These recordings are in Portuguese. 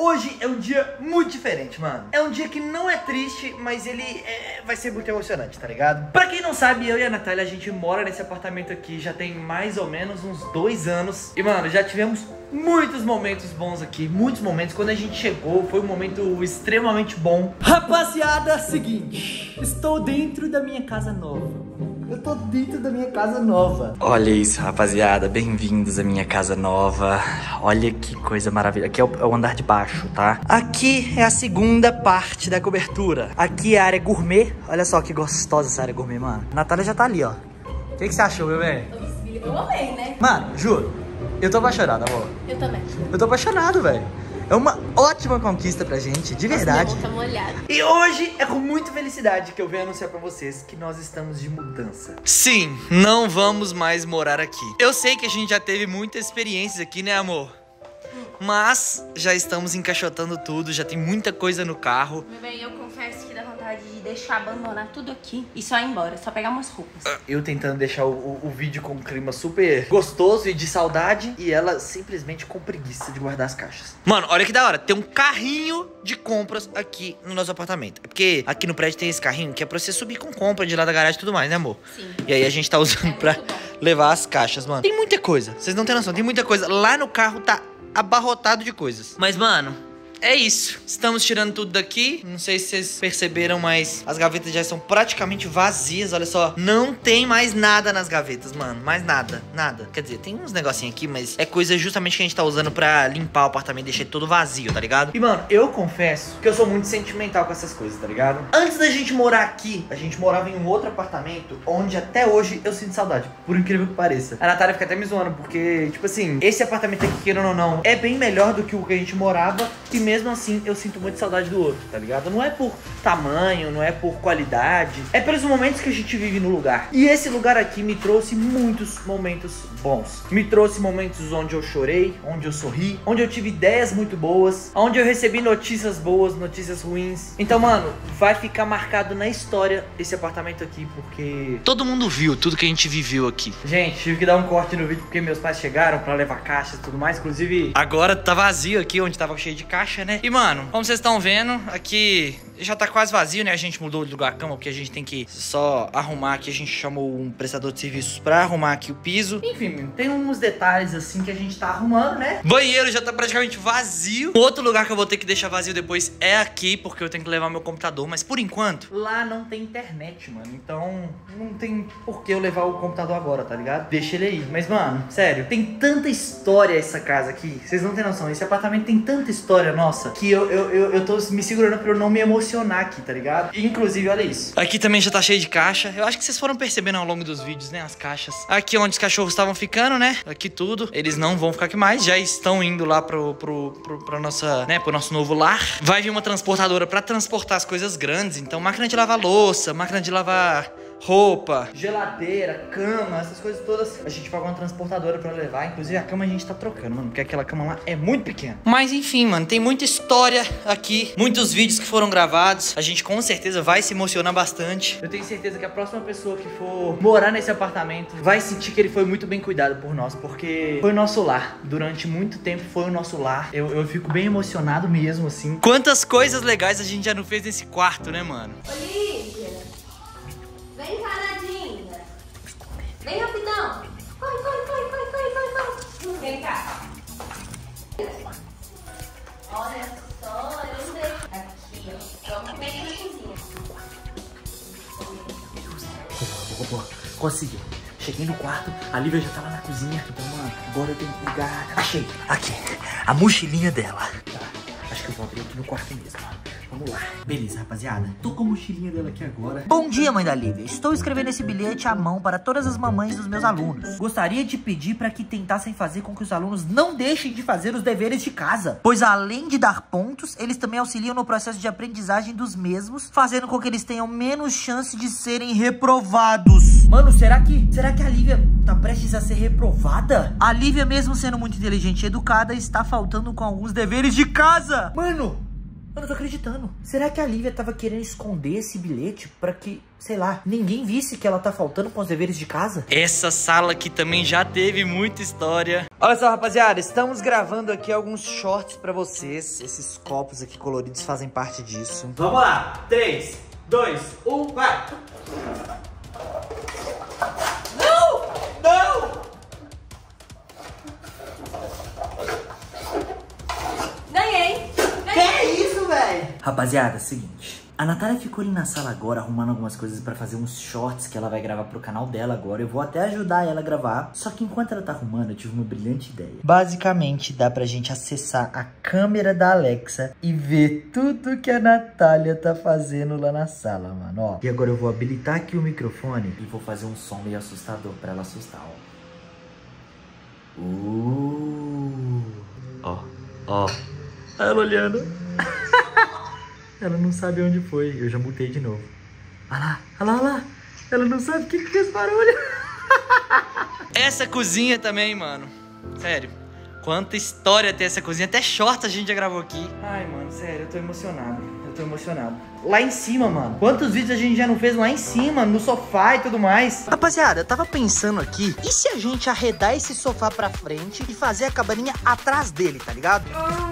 hoje é um dia muito diferente, mano. É um dia que não é triste, mas ele vai ser muito emocionante, tá ligado? Pra quem não sabe, eu e a Natália, a gente mora nesse apartamento aqui já tem mais ou menos uns 2 anos. E, mano, já tivemos muitos momentos bons aqui, muitos momentos. Quando a gente chegou, foi um momento extremamente bom. Rapaziada, seguinte, estou dentro da minha casa nova. Eu tô dentro da minha casa nova. Olha isso, rapaziada, bem-vindos à minha casa nova. Olha que coisa maravilhosa. Aqui é o andar de baixo, tá? Aqui é a segunda parte da cobertura. Aqui é a área gourmet. Olha só que gostosa essa área gourmet, mano. A Natália já tá ali, ó. O que você achou, meu bem? Eu amei, né? Mano, juro, eu tô apaixonado, amor. Eu também. Eu tô apaixonado, velho. É uma ótima conquista pra gente, de verdade. Nossa, minha boca molhada. E hoje é com muita felicidade que eu venho anunciar pra vocês que nós estamos de mudança. Sim, não vamos mais morar aqui. Eu sei que a gente já teve muitas experiências aqui, né, amor? Mas já estamos encaixotando tudo, já tem muita coisa no carro. Meu bem, eu confesso que dá vontade de deixar abandonar tudo aqui e só ir embora, só pegar umas roupas. Eu tentando deixar o vídeo com um clima super gostoso e de saudade, e ela simplesmente com preguiça de guardar as caixas. Mano, olha que da hora, tem um carrinho de compras aqui no nosso apartamento. É porque aqui no prédio tem esse carrinho que é pra você subir com compra de lá da garagem e tudo mais, né, amor? Sim. E aí a gente tá usando pra levar as caixas, mano. Tem muita coisa, vocês não têm noção, tem muita coisa. Lá no carro tá abarrotado de coisas. Mas, mano, é isso. Estamos tirando tudo daqui. Não sei se vocês perceberam, mas as gavetas já estão praticamente vazias. Olha só, não tem mais nada nas gavetas, mano. Mais nada, nada. Quer dizer, tem uns negocinhos aqui, mas é coisa justamente que a gente tá usando pra limpar o apartamento e deixar ele todo vazio, tá ligado? E, mano, eu confesso que eu sou muito sentimental com essas coisas, tá ligado? Antes da gente morar aqui, a gente morava em um outro apartamento onde até hoje eu sinto saudade, por incrível que pareça. A Natália fica até me zoando, porque, tipo assim, esse apartamento aqui, querendo ou não, é bem melhor do que o que a gente morava. E mesmo assim, eu sinto muito saudade do outro, tá ligado? Não é por tamanho, não é por qualidade, é pelos momentos que a gente vive no lugar. E esse lugar aqui me trouxe muitos momentos bons. Me trouxe momentos onde eu chorei, onde eu sorri, onde eu tive ideias muito boas, onde eu recebi notícias boas, notícias ruins. Então, mano, vai ficar marcado na história esse apartamento aqui, porque todo mundo viu tudo que a gente viveu aqui. Gente, tive que dar um corte no vídeo porque meus pais chegaram pra levar caixas e tudo mais. Inclusive, agora tá vazio aqui, onde tava cheio de caixa, né? E, mano, como vocês estão vendo, aqui já tá quase vazio, né? A gente mudou de lugar a cama, porque a gente tem que só arrumar aqui. A gente chamou um prestador de serviços pra arrumar aqui o piso. Enfim, tem uns detalhes assim que a gente tá arrumando, né? Banheiro já tá praticamente vazio. Outro lugar que eu vou ter que deixar vazio depois é aqui, porque eu tenho que levar meu computador. Mas por enquanto, lá não tem internet, mano. Então não tem por que eu levar o computador agora, tá ligado? Deixa ele aí. Mas, mano, sério, tem tanta história essa casa aqui. Vocês não tem noção. Esse apartamento tem tanta história, nossa, que eu tô me segurando pra eu não me emocionar aqui, tá ligado? Inclusive, olha isso. Aqui também já tá cheio de caixa. Eu acho que vocês foram percebendo ao longo dos vídeos, né? As caixas. Aqui onde os cachorros estavam ficando, né? Aqui tudo. Eles não vão ficar aqui mais. Já estão indo lá pro nosso novo lar. Vai vir uma transportadora pra transportar as coisas grandes. Então, máquina de lavar louça, máquina de lavar roupa, geladeira, cama, essas coisas todas. A gente pagou uma transportadora pra levar. Inclusive a cama a gente tá trocando, mano, porque aquela cama lá é muito pequena. Mas enfim, mano, tem muita história aqui, muitos vídeos que foram gravados. A gente com certeza vai se emocionar bastante. Eu tenho certeza que a próxima pessoa que for morar nesse apartamento vai sentir que ele foi muito bem cuidado por nós, porque foi o nosso lar. Durante muito tempo foi o nosso lar. Eu fico bem emocionado mesmo, assim. Quantas coisas legais a gente já não fez nesse quarto, né, mano? Olivia, vem cá, Nadinha. Vem rapidão. Corre. Vem cá. Olha só, eu não deixo. Aqui, ó. Vamos comer aqui na cozinha. Boa. Consegui. Cheguei no quarto, a Lívia já tava na cozinha. Então, mano, agora eu tenho que ligar. Achei. Aqui, a mochilinha dela. Tá. Acho que eu vou abrir aqui no quarto mesmo. Vamos lá. Beleza, rapaziada. Tô com a mochilinha dela aqui agora. Bom dia, mãe da Lívia. Estou escrevendo esse bilhete à mão para todas as mamães dos meus alunos. Gostaria de pedir para que tentassem fazer com que os alunos não deixem de fazer os deveres de casa, pois além de dar pontos, eles também auxiliam no processo de aprendizagem dos mesmos, fazendo com que eles tenham menos chance de serem reprovados. Mano, será que a Lívia tá prestes a ser reprovada? A Lívia, mesmo sendo muito inteligente e educada, está faltando com alguns deveres de casa. Mano, Eu não tô acreditando. Será que a Lívia tava querendo esconder esse bilhete pra que, sei lá, ninguém visse que ela tá faltando com os deveres de casa? Essa sala aqui também já teve muita história. Olha só, rapaziada, estamos gravando aqui alguns shorts pra vocês. Esses copos aqui coloridos fazem parte disso. Vamos lá. 3, 2, 1, vai! Não! Não! Ganhei! Que é isso, velho? Rapaziada, é o seguinte. A Natália ficou ali na sala agora arrumando algumas coisas pra fazer uns shorts que ela vai gravar pro canal dela agora. Eu vou até ajudar ela a gravar. Só que enquanto ela tá arrumando, eu tive uma brilhante ideia. Basicamente, dá pra gente acessar a câmera da Alexa e ver tudo que a Natália tá fazendo lá na sala, mano, ó. E agora eu vou habilitar aqui o microfone e vou fazer um som meio assustador pra ela assustar, ó. Ó, ó. Ela olhando. Ela não sabe onde foi. Eu já mutei de novo. Olha lá, olha lá, olha lá. Ela não sabe o que é esse barulho. Essa cozinha também, mano. Sério. Quanta história tem essa cozinha. Até shorts a gente já gravou aqui. Ai, mano, sério, eu tô emocionado. Eu tô emocionado. Lá em cima, mano. Quantos vídeos a gente já não fez lá em cima, no sofá e tudo mais? Rapaziada, eu tava pensando aqui. E se a gente arredar esse sofá pra frente e fazer a cabaninha atrás dele, tá ligado?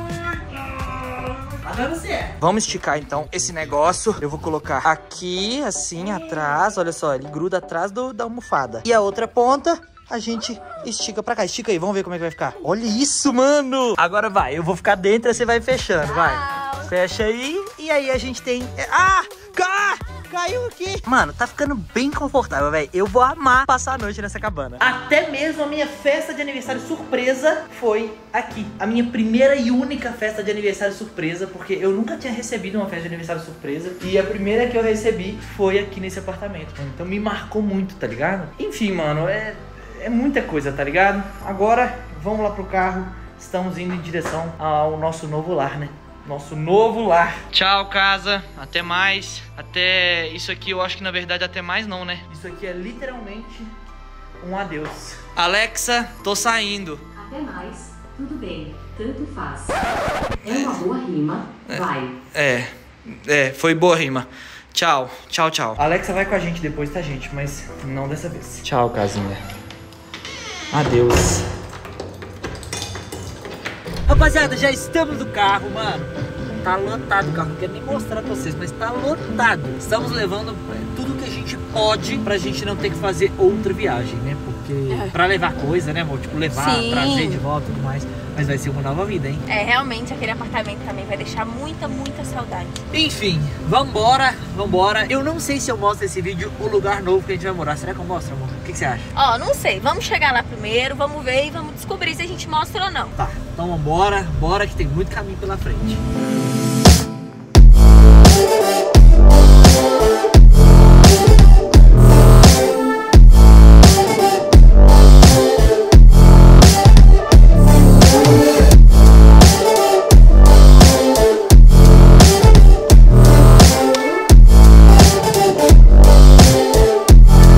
Vamos esticar então esse negócio. Eu vou colocar aqui, assim, atrás. Olha só, ele gruda atrás da almofada. E a outra ponta a gente estica pra cá. Estica aí, vamos ver como é que vai ficar. Olha isso, mano. Agora vai, eu vou ficar dentro e você vai fechando, vai. Fecha aí. E aí a gente tem... Ah! Caiu aqui. Mano, tá ficando bem confortável, velho. Eu vou amar passar a noite nessa cabana. Até mesmo a minha festa de aniversário surpresa foi aqui. A minha primeira e única festa de aniversário surpresa, porque eu nunca tinha recebido uma festa de aniversário surpresa. E a primeira que eu recebi foi aqui nesse apartamento, mano. Então me marcou muito, tá ligado? Enfim, mano, é muita coisa, tá ligado? Agora, vamos lá pro carro. Estamos indo em direção ao nosso novo lar, né? Nosso novo lar. Tchau, casa. Até mais. Até isso aqui, eu acho que na verdade até mais não, né? Isso aqui é literalmente um adeus. Alexa, tô saindo. Até mais. Tudo bem. Tanto faz. É uma boa rima. Vai. Foi boa rima. Tchau, tchau, tchau. Alexa vai com a gente depois, tá, gente? Mas não dessa vez. Tchau, casinha. Adeus. Rapaziada, já estamos no carro, mano. Tá lotado o carro, não quero nem mostrar pra vocês, mas tá lotado. Estamos levando tudo que a gente pode pra gente não ter que fazer outra viagem, né? Porque pra levar coisa, né, amor? Tipo, levar, trazer de volta e tudo mais. Mas vai ser uma nova vida, hein? É, realmente, aquele apartamento também vai deixar muita, muita saudade. Enfim, vambora, vambora. Eu não sei se eu mostro nesse vídeo o lugar novo que a gente vai morar. Será que eu mostro, amor? O que você acha? Ó, não sei. Vamos chegar lá primeiro, vamos ver e vamos descobrir se a gente mostra ou não. Tá, então vambora. Bora que tem muito caminho pela frente.